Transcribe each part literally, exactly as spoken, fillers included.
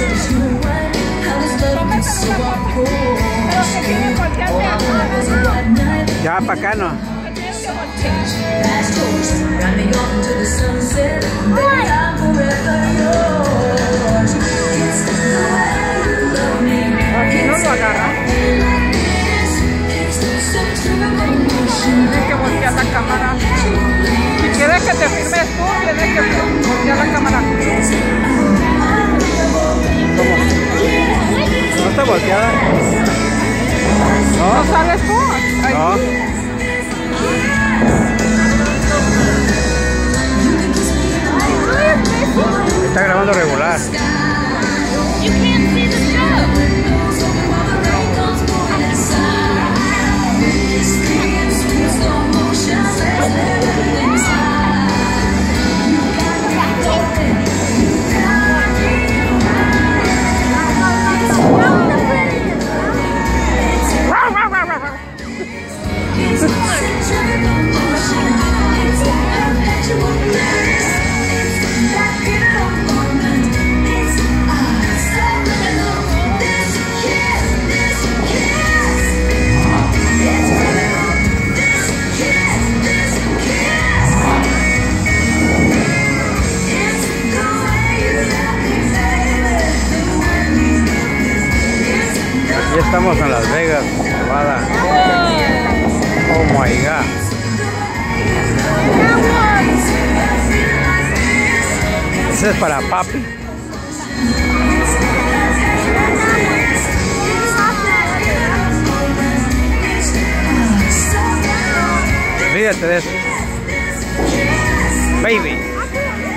Ya para acá no. Aquí no lo agarra. Tienes que voltear la cámara. Si quieres que te filmes tú, tienes que voltear la cámara. ¿Cómo? ¿No está volteada? ¿No, ¿No sabes tú? Ahí. No. Está grabando regular. Ya estamos en Las Vegas, Nevada. Oh my God. Ese es para papi. Olvídate de eso. Baby.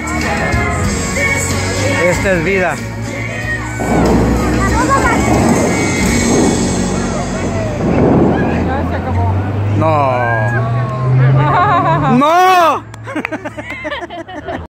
Esta es vida.